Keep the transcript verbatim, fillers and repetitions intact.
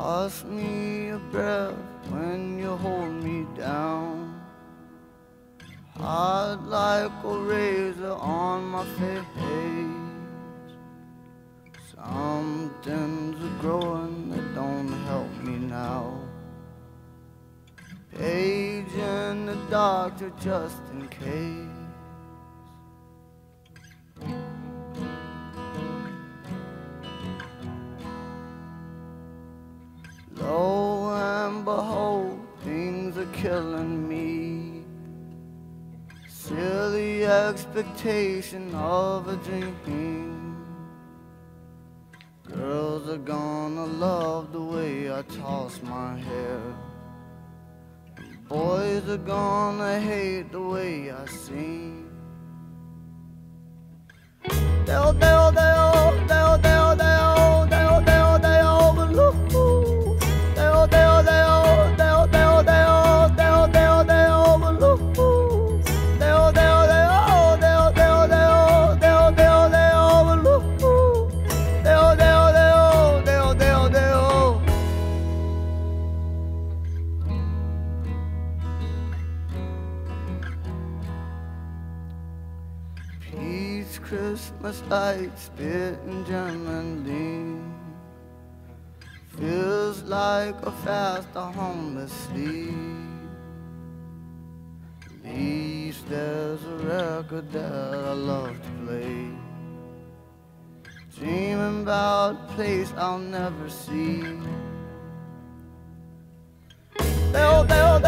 Cost me a breath when you hold me down. Hard like a razor on my face. Something's growing that don't help me now. Paging the doctor just in case. Lo and behold, things are killing me. Silly expectation of a dream. Girls are gonna love the way I toss my hair. Boys are gonna hate the way I sing. They'll, they'll, they'll, they'll, they'll, they'll, they'll, they'll, they'll, overlook. They'll, they'll, they'll, they'll, they'll, they'll, they'll, they'll, they'll, overlook. They'll, they'll, they'll, they'll, they'll, they'll, they'll, they'll, they'll, overlook. They'll, they'll, they'll, they'll, they'll, they'll. Peace, Christmas lights, spitting gently. Feels like a fast, a homeless sleep. At least there's a record that I love to play. Dreaming about a place I'll never see. They'll, they'll,